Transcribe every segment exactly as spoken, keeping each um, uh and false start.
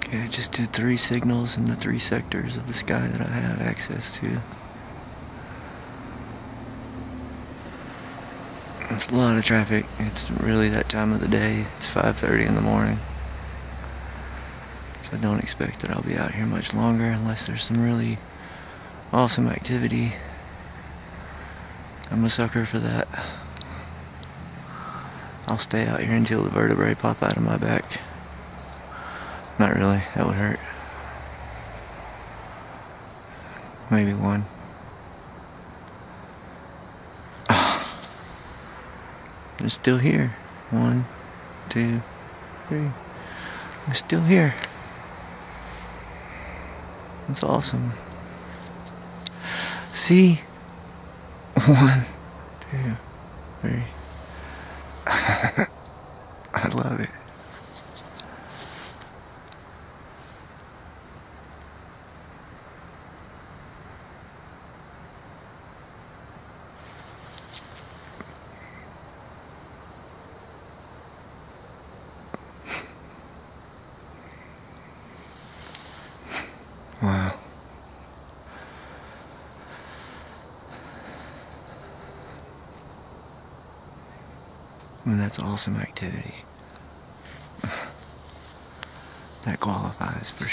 Okay, I just did three signals in the three sectors of the sky that I have access to. It's a lot of traffic. It's really that time of the day. It's five thirty in the morning. So I don't expect that I'll be out here much longer unless there's some really awesome activity. I'm a sucker for that. I'll stay out here until the vertebrae pop out of my back. Not really, that would hurt. Maybe one. I'm still here. One, two, three. I'm still here. That's awesome. See? One, two, three. I love it. Wow. I mean, that's awesome activity. That qualifies for sure.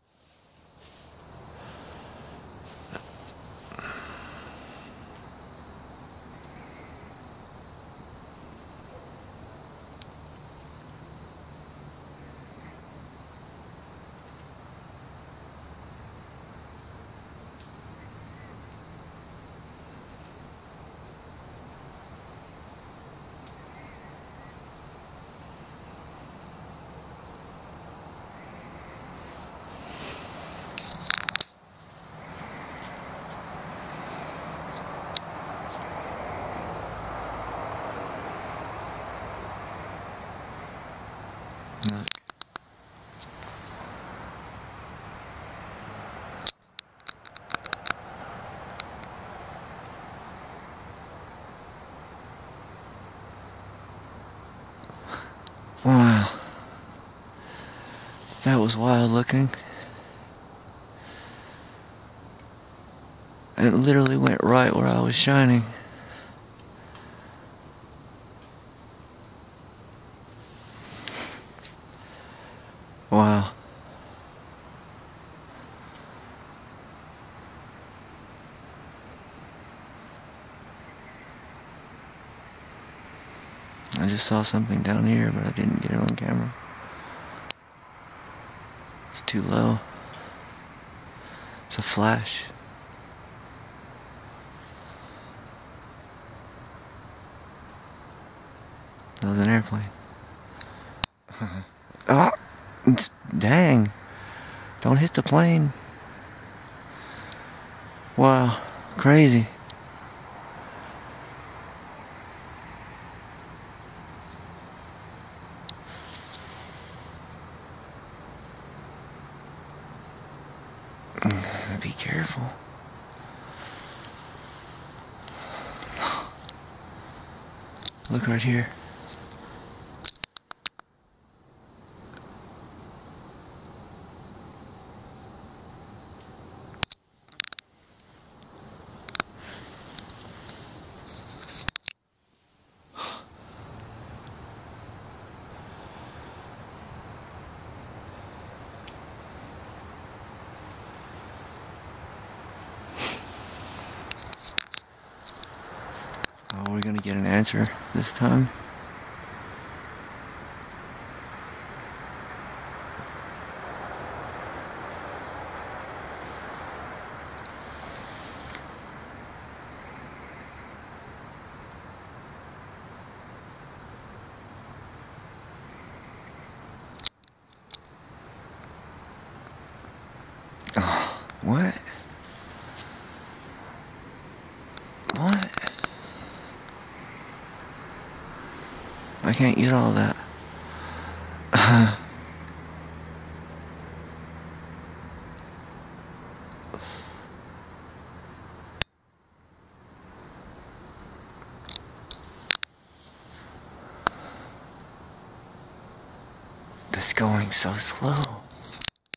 Look. Wow. That was wild looking. It literally went right where I was shining. Wow. I just saw something down here, but I didn't get it on camera. It's too low. It's a flash. That was an airplane. Oh! It's, dang. Don't hit the plane. Wow. Crazy. Be careful. Look right here. Oh, we're gonna get an answer this time. Oh, what? What? I can't eat all that. That's going so slow.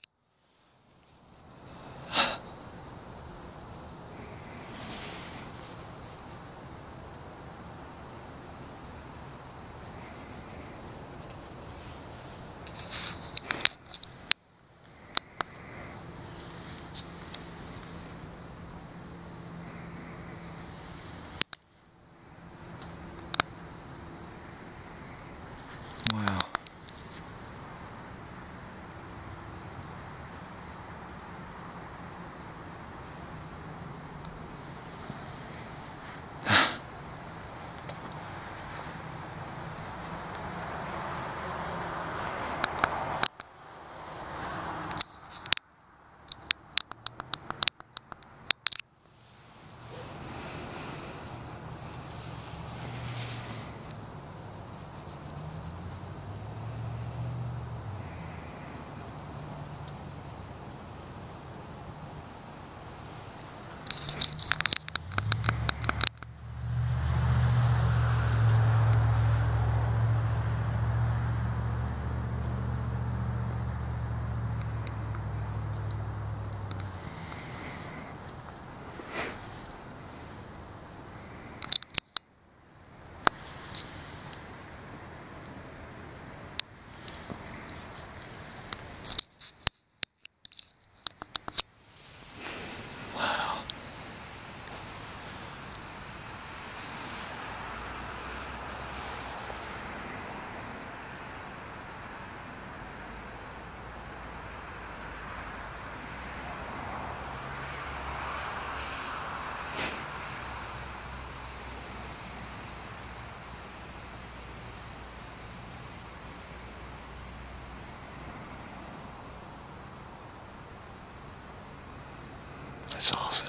That's awesome.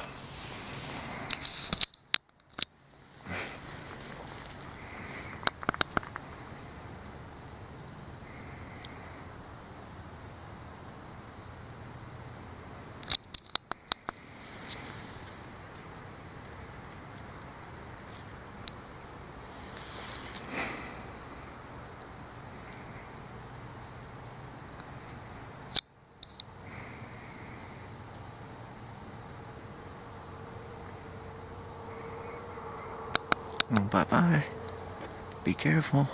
Well, bye-bye. Be careful.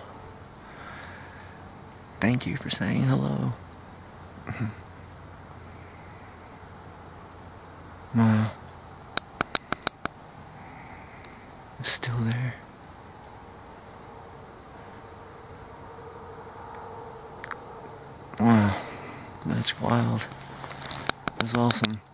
Thank you for saying hello. Wow. It's still there. Wow. That's wild. That's awesome.